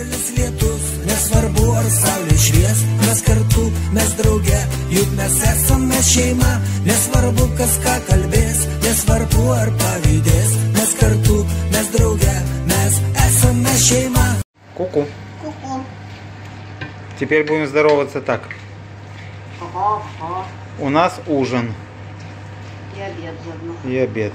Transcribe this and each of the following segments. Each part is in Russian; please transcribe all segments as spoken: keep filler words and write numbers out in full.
kelis lietus, nesvarbu ar saulė švies, mes kartu, mes drauge, juk mes esame šeima, nesvarbu kas ką kalbės, nesvarbu ar pavydės, mes kartu, mes drauge, mes esame šeima. Ку-ку. Ку-ку. Теперь будем здороваться так. Ага, ага. У нас ужин И обед заодно. и обед.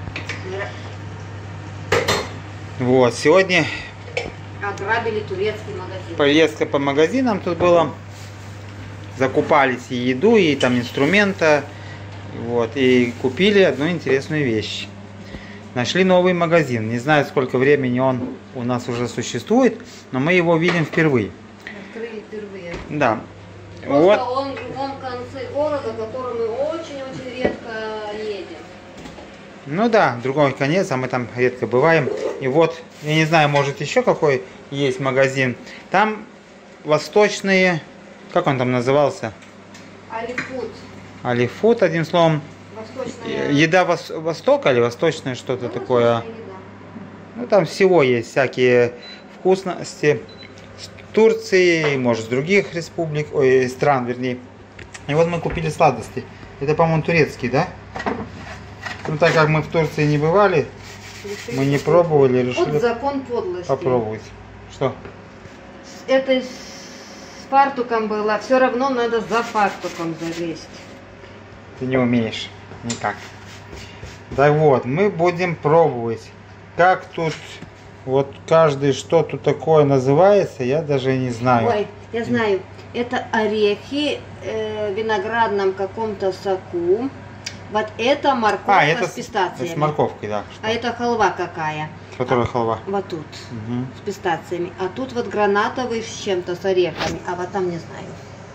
Вот, сегодня Ограбили турецкий магазин. поездка по магазинам тут была. Закупались и еду, и там инструмента. Вот, и купили одну интересную вещь. Нашли новый магазин. Не знаю, сколько времени он у нас уже существует, но мы его видим впервые. Открыли впервые. Да. Просто Вот. он в другом конце города, в котором мы очень-очень редко едем. Ну да, другой конец, а мы там редко бываем. И вот, я не знаю, может еще какой есть магазин. Там восточные, как он там назывался? Алифут. Алифут, одним словом. Восточная. Еда вос Востока или восточное что-то Ну, такое. восточная еда. Ну там всего есть всякие вкусности. С Турции, может с других республик, ой, стран вернее. И вот мы купили сладости. Это, по-моему, турецкий, да? Ну так как мы в Турции не бывали, Решили мы не попробовать. пробовали, решили Вот закон подлости. попробовать. Что? Это с фартуком было, все равно надо за фартуком залезть. Ты не умеешь никак. Так вот, мы будем пробовать. Как тут, вот каждый что тут такое называется, я даже не знаю. Ой, я знаю, это орехи э, в виноградном каком-то соку. Вот это морковка А, это с пистациями. с морковкой, да. А это халва какая? Которая халва. Вот тут, Угу. с пистациями. А тут вот гранатовый с чем-то, с орехами. А вот там не знаю.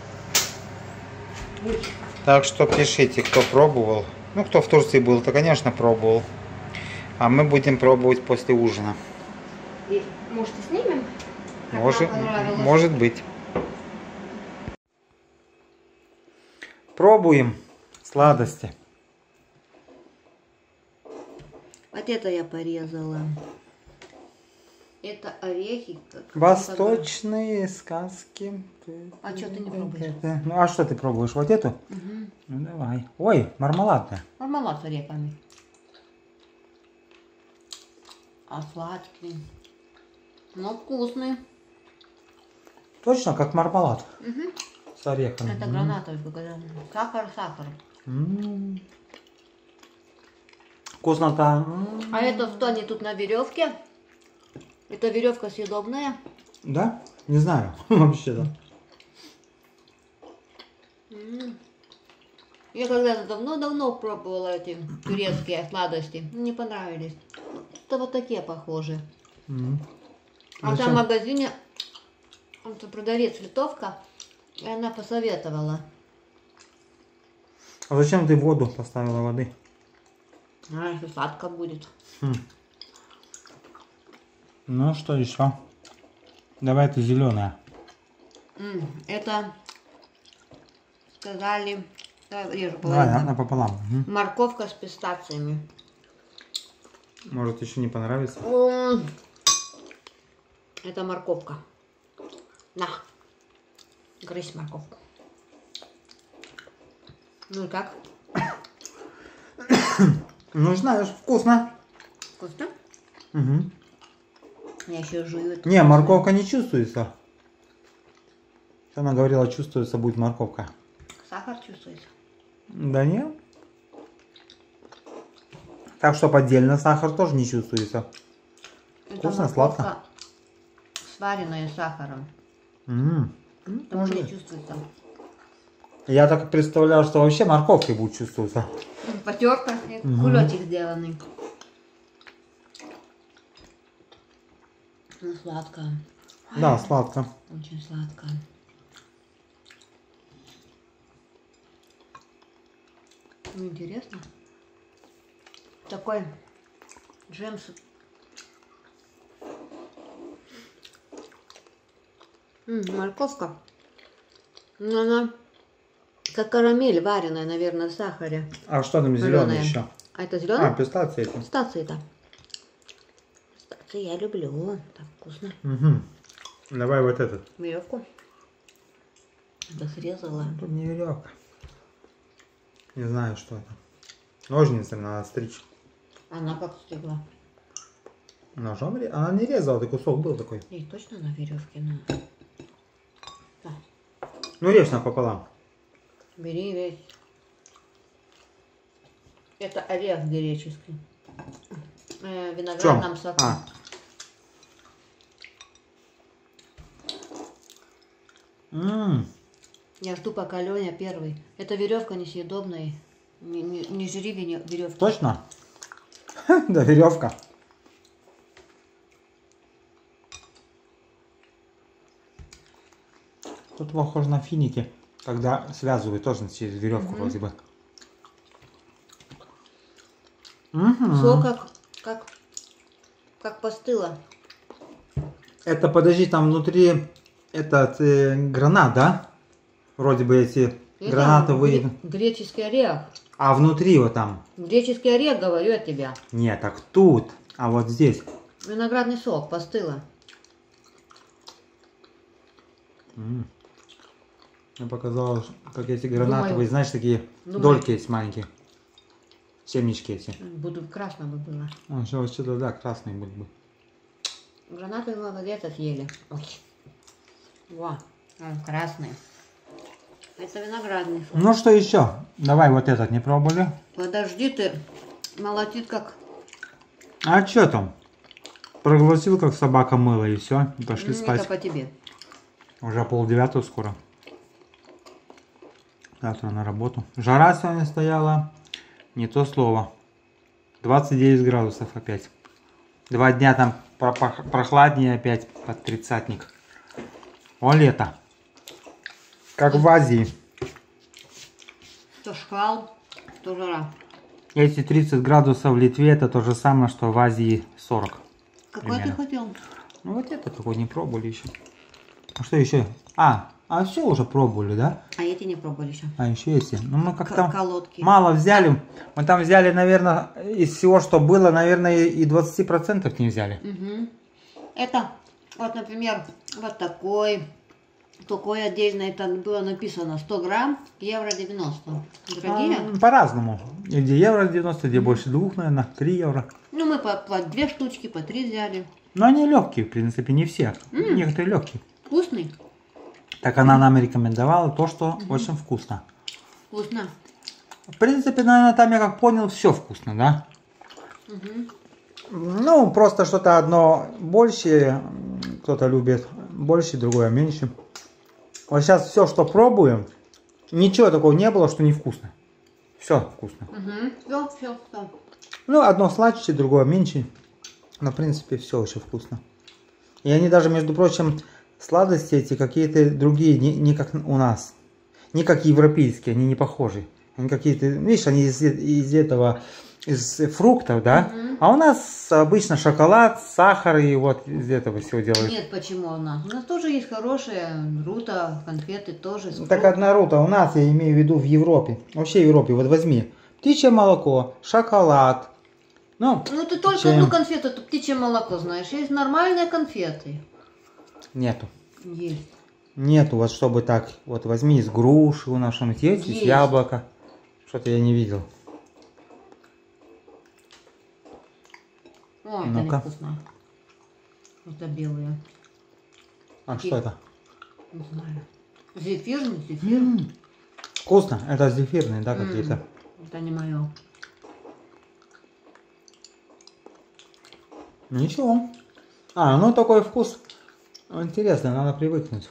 Так что пишите, кто пробовал. Ну, кто в Турции был, то, конечно, пробовал. А мы будем пробовать после ужина. И, может, и снимем? Как Может, нам понравилось? может быть. Пробуем сладости. Вот это я порезала. Это орехи. Как Восточные сказки. А что ты не пробуешь? Это- Ну, а что ты пробуешь? Вот эту? Угу. Ну, давай. Ой, мармеладная. Мармелад с орехами. А сладкий. Но вкусный. Точно, как мармелад. Угу. С орехами. Это М. гранатовый. Сахар, сахар. М. Вкусно-то. М. А это что они тут на веревке? Это веревка съедобная? Да? Не знаю. Вообще-то. М. Я когда-то давно-давно пробовала эти турецкие сладости. Не понравились. Это вот такие похожи. М. А Зачем? там в магазине вот продавец литовка, и она посоветовала. А зачем ты воду поставила воды? А, если сладко будет. Хм. Ну что еще? Давай ты зеленая. М, Это сказали, давай режу Давай, половину. напополам. Мгм. Морковка с пистациями. Может еще не понравится? М, Это морковка. На, грызь морковку. Ну и как? Ну знаешь, вкусно. Вкусно? Угу. Я еще жую. это Не, вкусно. морковка не чувствуется. Она говорила, чувствуется будет морковка. Сахар чувствуется. Да нет. Так что поддельно сахар тоже не чувствуется. Это Вкусно, морковка, сладко. сваренная с сахаром. М. Тоже не чувствуется. Я так представлял, что вообще морковкой будет чувствоваться. Потерка, и Мгм. кулечек сделанный. Ну, сладко. Да, сладко. Очень сладко. Ну, интересно. Такой джем с... М, морковка. Ну, она как карамель вареная, наверное, в сахаре. А что там Зелёная. зеленый еще? А это А, зеленый? пистация это. Пистации-то. Пистации я люблю. Так вкусно. Угу. Давай вот этот. Веревку. Это срезала. Тут не веревка. Не знаю, что это. Ножницами надо стричь. Она как стригла? Ножом? Она не резала, ты кусок был такой. И точно на веревке надо. Да. Ну режь напополам. Бери весь. Это орех греческий. Э, в виноградном соку. А. М-м. Я жду, пока Леня первый. Эта веревка несъедобная. Не, не, не жри веревки. Точно? Да, веревка. Тут похоже на финики, когда связывают тоже через веревку вроде бы. Угу. Все как, как, как постыло. Это, подожди, там внутри этот э, гранат, да? Вроде бы эти Это гранатовые. гре- Греческий орех. А внутри вот там. Греческий орех, говорю от тебя. Нет, так тут. А вот здесь. Виноградный сок, постыло. М. Мне показалось, как эти гранатовые, Думаю, знаешь, такие думаю. дольки есть маленькие. Семечки эти. Буду красно бы было. А, что, что-то, да, красные были бы. Гранаты мы вот это съели. Ой. Во, он красный. Это виноградный сок. Ну что еще? Давай вот этот не пробовали. Подожди ты, молотит как... А что там? Проглотил, как собака мыло, и все. Пошли Ну, спать. это по тебе. Уже полдевятого скоро. Завтра на работу. Жара сегодня стояла. Не то слово. двадцать девять градусов опять. Два дня там прохладнее опять под тридцатник. О, лето. Как в Азии. То шквал, то жара. Эти тридцать градусов в Литве, это то же самое, что в Азии сорок. Какой примерно. ты хотел? Ну вот это такой не пробовали еще. А что еще? А, а все уже пробовали, да? А эти не пробовали еще. А еще эти. Ну мы как К- там колодки. мало взяли. Мы там взяли, наверное, из всего, что было, наверное, и двадцать процентов не взяли. Угу. Это, вот, например, вот такой. Такой отдельно, это было написано сто грамм, евро девяносто. Дорогие? А, по-разному. Где евро девяносто, где больше двух, наверное, три евро. Ну, мы по, по две штучки, по три взяли. Но они легкие, в принципе, не все. М. Некоторые легкие. Вкусный? Так она нам рекомендовала то, что очень вкусно. Вкусно. В принципе, наверное, там я как понял, все вкусно, да? Угу. Ну, просто что-то одно больше, кто-то любит больше, другое меньше. Вот сейчас все, что пробуем, ничего такого не было, что невкусно. Все вкусно. Угу. Все, все, все. Ну, одно сладче, другое меньше. Но, в принципе, все очень вкусно. И они даже, между прочим, сладости эти какие-то другие, не, не как у нас. Не как европейские, они не похожи. Они какие-то, видишь, они из, из этого, из фруктов, да? Угу. А у нас обычно шоколад, сахар и вот из этого всего делают. Нет, почему у нас? У нас тоже есть хорошие рута, конфеты тоже. Ну, так одна рута, у нас, я имею в виду, в Европе. Вообще в Европе, вот возьми. Птичье молоко, шоколад. Ну, Ну ты только чем? одну конфету, это птичье молоко знаешь. Есть нормальные конфеты. Нету. Есть. Нету, вот чтобы так, вот возьми из груши у нас что-нибудь есть, из Есть. яблока. Что-то я не видел. О, это Ну-ка. невкусно. Это белые. А Какие? что это? Не знаю. Зефирный, зефир. М, Вкусно, это зефирные, да, М, какие-то. Это не мое. Ничего. А, ну такой вкус. Интересно, надо привыкнуть.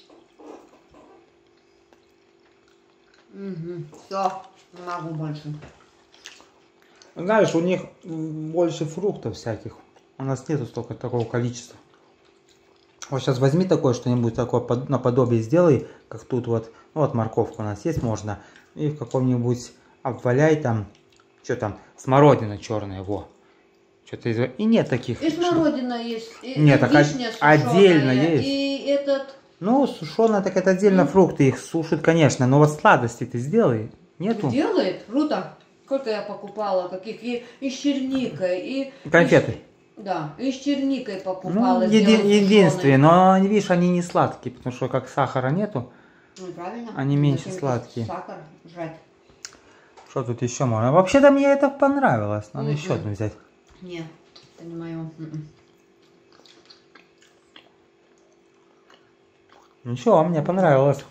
Угу. Все, не могу больше. Знаешь, у них м, больше фруктов всяких. У нас нету столько такого количества. Вот сейчас возьми такое что-нибудь такое под- наподобие сделай, как тут вот. Ну, вот морковка у нас есть, можно. И в каком-нибудь обваляй там. Что там? Смородина черная, во. Что-то из... И нет таких. И смородина есть, и, Нет, и так вишня отдельно сушеная, есть. и этот... Ну, сушеная, так это отдельно фрукты. Их сушат, конечно. Но вот сладости ты сделай. Нету. Делает? Круто. Сколько я покупала, каких и, и с черникой, и... Конфеты. И, Да, и с черникой Ну, покупала. еди- сделала единственные, но, видишь, они не сладкие, потому что как сахара нету. Ну, правильно. Они меньше Зачем сладкие. Сахар жать. Что тут еще можно? Вообще-то мне это понравилось. Надо Мгм. еще одну взять. Нет, это не мое. Ничего, мне понравилось.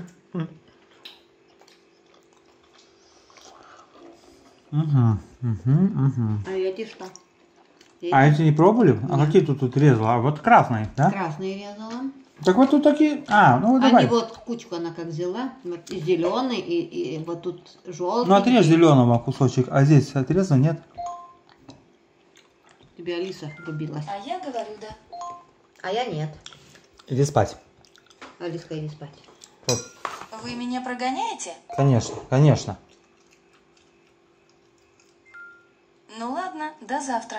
Угу, угу, угу. А эти что? Эти А эти не пробовали? А Нет. какие тут, тут резала? А вот красные, да? красные резала. Так вот тут такие... А, ну вот давай. Они вот кучку она как взяла. Вот и зеленый, и, и вот тут желтый. Ну отрежь зеленого кусочек, а здесь отреза нет. Тебе Алиса влюбилась. А я говорю, да. А я нет. Иди спать. Алиска, иди спать. Вот. Вы меня прогоняете? Конечно, конечно. Ну ладно, до завтра.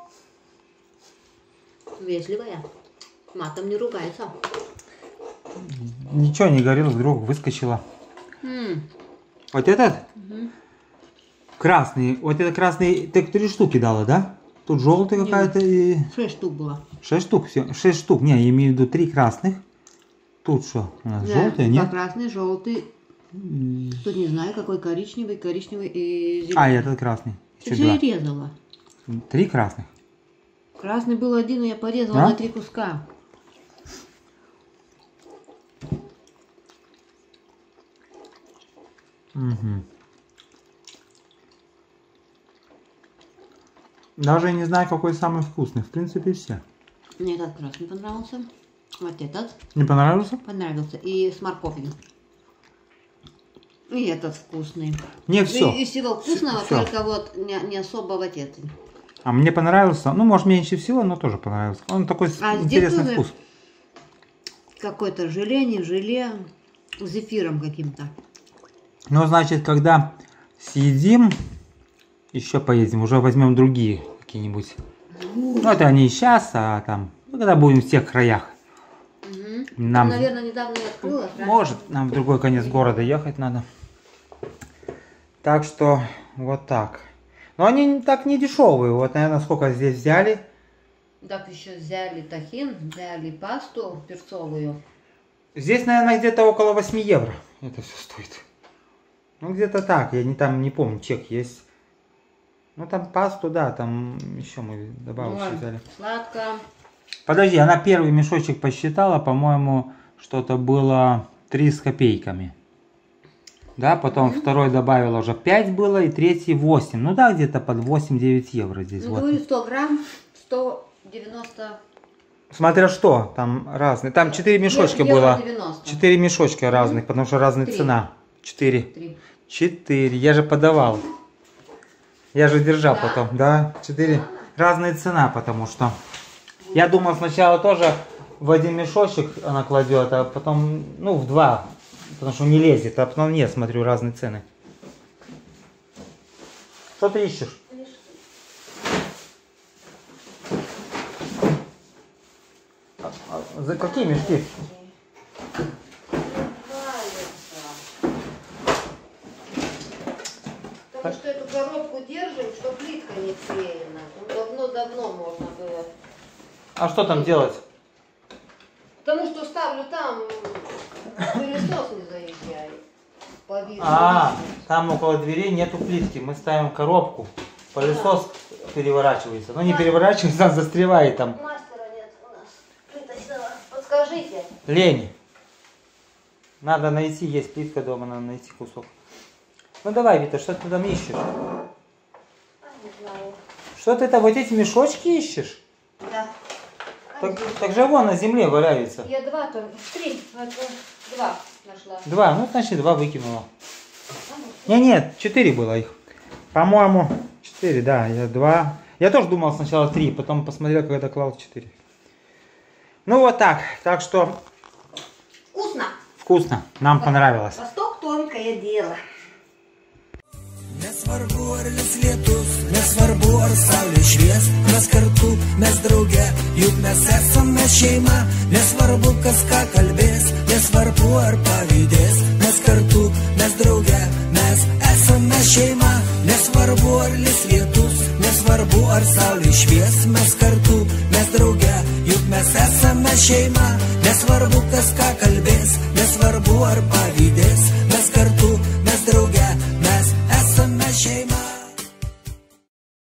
Вежливая. Матом не ругается. Ничего не горело, вдруг выскочила. М, Вот этот мгм. красный, вот это красный, ты три штуки дала, да? Тут желтый какая-то и... Шесть штук было. Шесть штук, все, шесть штук, не, я имею в виду три красных. Тут что, у нас Да, желтый, да, нет? красный, желтый. Тут не знаю, какой коричневый, коричневый и зеленый. А, и этот красный. Ты Еще же два. и резала. Три красных. Красный был один, и я порезала Да? на три куска. Угу. Даже не знаю, какой самый вкусный. В принципе, все. Мне этот красный понравился. Вот этот Не понравился? понравился. И с морковью. И этот вкусный. Нет, все. И, из всего вкусного, всё. только вот не, не особо вот этот. А мне понравился, ну, может, меньше всего, но тоже понравился. Он такой с- А здесь интересный тоже вкус. Какое-то желе, не желе, с зефиром каким-то. Ну, значит, когда съедим, еще поедем, уже возьмем другие какие-нибудь. Ну, это не сейчас, а там, ну, когда будем в тех краях. Угу. Нам, Наверное, недавно и открылась. да? может, нам в другой конец города ехать надо. Так что, вот так. Но они не- так не дешевые. Вот, наверное, сколько здесь взяли. Так еще взяли тахин, взяли пасту перцовую. Здесь, наверное, где-то около восьми евро это все стоит. Ну, где-то так, я не там не помню, чек есть. Ну, там пасту, да, там еще мы добавочки Ой, взяли. сладко. Подожди, она первый мешочек посчитала, по-моему, что-то было три с копейками. Да, потом mm-hmm. второй добавила уже пять было, и третий восемь. Ну да, где-то под восемь-девять евро здесь. Ну, Вот. говорю, сто грамм, сто девяносто. Смотря что, там разные. Там четыре мешочка евро было. девяносто. четыре мешочка разных, потому что разная Три. цена. четыре. Три. четыре. Я же подавал. Я же держал Да? потом. Да, четыре. Разная цена, потому что. Я думал сначала тоже в один мешочек она кладет, а потом, ну, в два. Потому что не лезет. А потом нет, смотрю, разные цены. Что ты ищешь? А, а, за какие мешки? Потому что эту коробку держим, чтобы плитка не клеена. Давно-давно можно было. А что там делать? Потому что ставлю там, пылесос не заезжает. Повис. А, там около дверей нету плитки. Мы ставим коробку. Пылесос переворачивается. Но не переворачивается, он застревает там. Мастера нет у нас. Плита села. Подскажите. Лень. Надо найти, есть плитка дома, надо найти кусок. Ну давай, Вита, что ты там ищешь? А, не знаю. Что ты там, вот эти мешочки ищешь? Да. Так, так же вон на земле валяются. Я два только. Три. Вот, вот, два нашла. Два, ну значит два выкинула. Не, нет, четыре было их. По-моему, четыре, да, я два. Я тоже думал сначала три, потом посмотрел, когда клал четыре. Ну вот так, так что Вкусно. вкусно, нам понравилось. Восток тонкое дело. Nesvarbu ar lis lietus, nesvarbu ar saulė švies, mes kartu, mes drauge, juk mes esame šeima. Nesvarbu, kas ką kalbės, nesvarbu ar pavydės, mes kartu, mes drauge, mes esame šeima. Nesvarbu ar lis lietus, nesvarbu. nesvarbu ar saulė švies, mes kartu, mes drauge, juk mes esame šeima. Nesvarbu kas ką kalbės, nesvarbu ar pavydės,